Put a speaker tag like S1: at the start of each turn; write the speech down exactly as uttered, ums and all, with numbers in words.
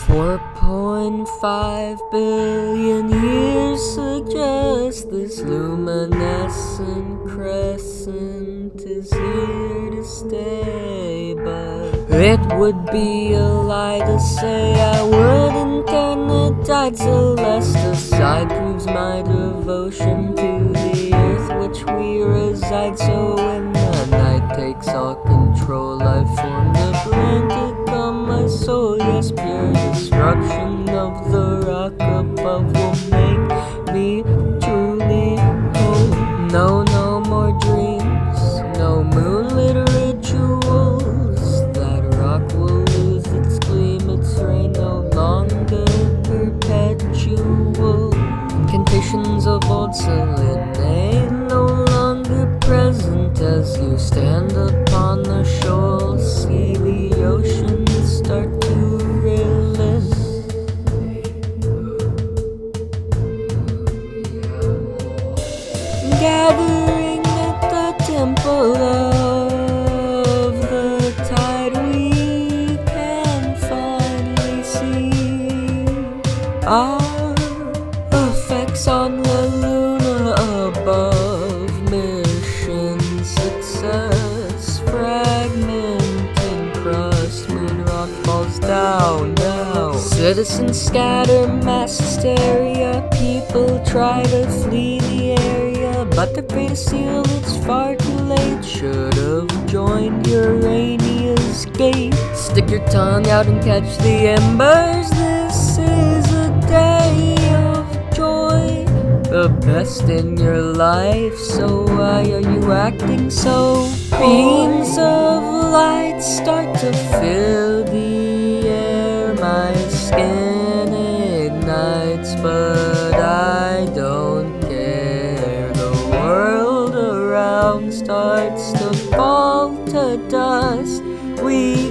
S1: four point five billion years suggest this luminescent crescent is here to stay. But it would be a lie to say I wouldn't energize Celeste aside. Proves my devotion to the earth which we reside. So when the night takes all control, I form the brand to calm my soul. Yes, pure destruction of the rock above will make me truly whole. No, no more dreams, no moonlit rituals. That rock will lose its gleam, its rain no longer perpetual. Incantations of old selenite no longer present as you stand upon the shore. See the ocean start to relent. Gathering at the temple of the tide, we can finally see our effects on the Lunar above. Mission success, fragmenting crust, moon rock falls down now. Citizens scatter, mass hysteria, people try to flee the area, but they're afraid to seal, it's far too late. Should've joined Urania's gate. Stick your tongue out and catch the embers. This is a day of joy, the best in your life. So why are you acting so? Beams of light start to fill the air. My skin ignites, but I don't care. The world around starts to fall to dust. We